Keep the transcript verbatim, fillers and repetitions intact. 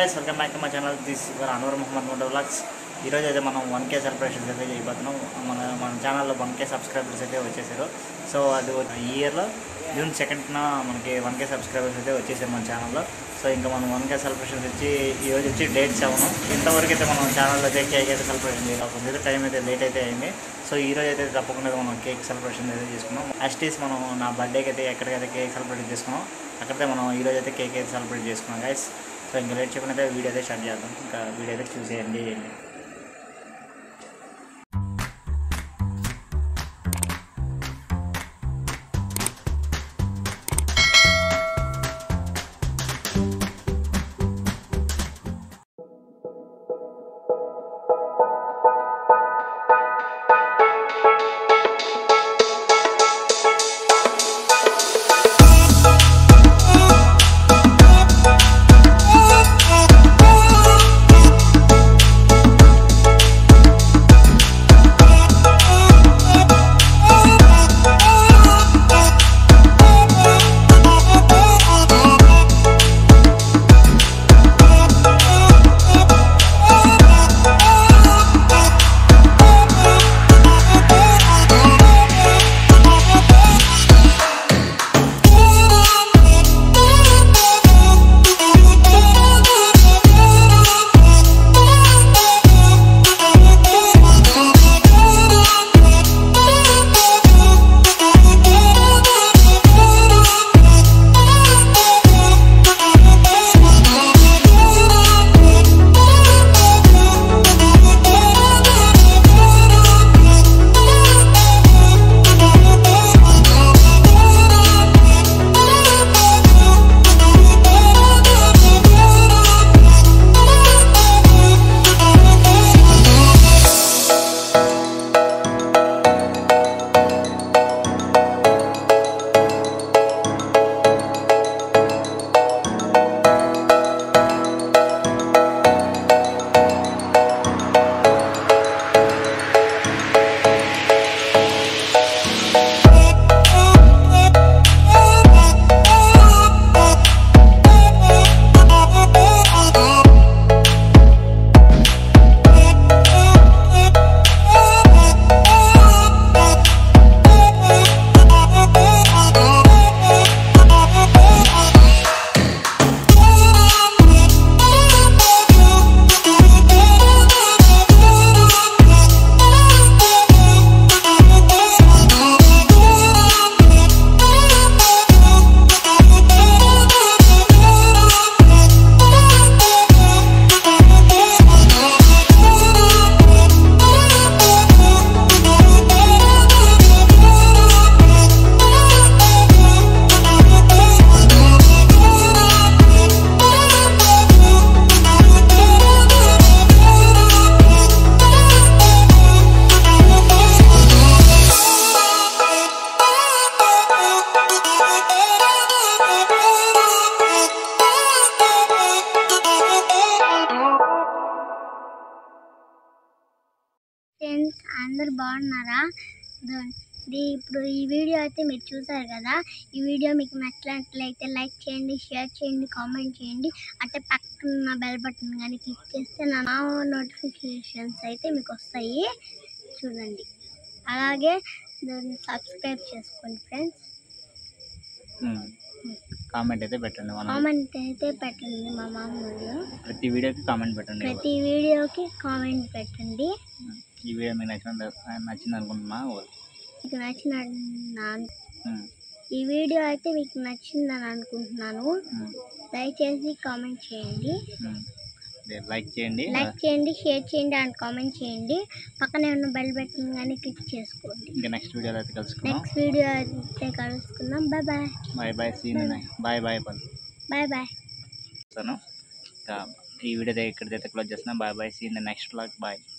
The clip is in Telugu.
guys, welcome back to my channel. This is Anwar Mohammad Motovlogs. ఈ రోజు అయితే మనం వన్ కే సెలబ్రేషన్స్ అయితే చేయబోతున్నాం. మన మన ఛానల్లో వన్ కే సబ్స్క్రైబర్స్ అయితే వచ్చేసారు. సో అది ఈ ఇయర్లో జూన్ సెకండ్న మనకి వన్ కే సబ్స్క్రైబర్స్ అయితే వచ్చేసారు మన ఛానల్లో. సో ఇంకా మనం వన్ కే సెలబ్రేషన్స్ వచ్చి ఈరోజు వచ్చి డేట్ సెవెన్. ఇంతవరకు అయితే మనం ఛానల్లో అయితే కేక్ అయితే సెలబ్రేషన్ చేయాల్సింది. టైం అయితే లేట్ అయితే అయింది. సో ఈ రోజు అయితే తప్పకుండా మనం కేక్ సెలబ్రేషన్ అయితే చేసుకున్నాం. అస్టీస్ మనం నా బర్త్డేకి అయితే ఎక్కడికైతే కేక్ సెలబ్రేట్ చేసుకున్నాం, అక్కడైతే మనం ఈరోజు అయితే కేక్ అయితే సెలబ్రేట్ చేసుకున్నాం గైస్. సో ఇంకా లేట్ చెప్పిన అయితే వీడియో అయితే స్టార్ట్ చేద్దాం. ఇంకా వీడియో అయితే చూసేయండి. ఫ్రెండ్స్ అందరు బాగున్నారా? ఇప్పుడు ఈ వీడియో అయితే మీరు చూసారు కదా. ఈ వీడియో మీకు నచ్చినట్లయితే లైక్ చేయండి, షేర్ చేయండి, కామెంట్ చేయండి. అంటే పక్కన బెల్ బటన్ కానీ క్లిక్ చేస్తే నా నోటిఫికేషన్స్ అయితే మీకు వస్తాయి, చూడండి. అలాగే దాన్ని సబ్స్క్రైబ్ చేసుకోండి ఫ్రెండ్స్. కామెంట్ అయితే పెట్టండి, కామెంట్ అయితే పెట్టండి. మా మామూలు ప్రతి వీడియోకి కామెంట్ పెట్టండి, ప్రతి వీడియోకి కామెంట్ పెట్టండి. ఈ వీడియో మీకు నచ్చిన నచ్చింది అనుకుంటున్నా మీకు నచ్చిన ఈ వీడియో అయితే మీకు నచ్చిందని అనుకుంటున్నాను. దయచేసి కామెంట్ చేయండి, లైక్ చేయండి లైక్ చేయండి షేర్ చేయండి అండ్ కామెంట్ చేయండి. పక్కనే ఉన్న బెల్ బటన్ కానీ క్లిక్ చేసుకోండి. ఇంకా నెక్స్ట్ వీడియోలో అయితే కలుసుకుందాం. నెక్స్ట్ వీడియో అయితే కలుసుకుందాం. Bye bye bye bye see you bye bye bye bye. ఈ వీడియో ఇక్కడైతే క్లోజ్ చేస్తున్నాం. Bye bye see you in the next vlog. Bye.